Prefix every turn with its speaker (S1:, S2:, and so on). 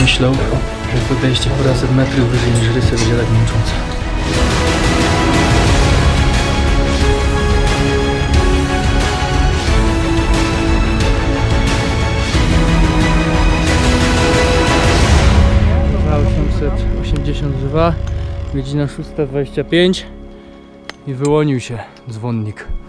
S1: myślał, że podejście paręset metrów wyżej niż rysy będzie tak męczące. Za 882, godzina 6:25 i wyłonił się dzwonnik.